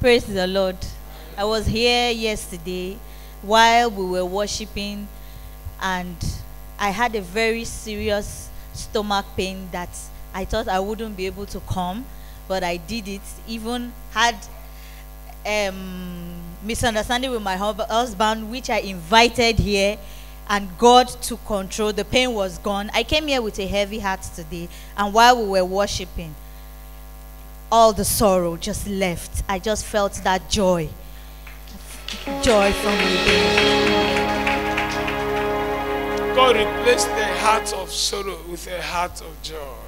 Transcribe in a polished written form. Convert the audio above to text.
Praise the Lord. I was here yesterday while we were worshiping, and I had a very serious stomach pain that I thought I wouldn't be able to come, but I did it. Even had misunderstanding with my husband, which I invited here, and God took control. The pain was gone. I came here with a heavy heart today, and while we were worshiping, all the sorrow just left. I just felt that joy from within. God replaced the heart of sorrow with a heart of joy.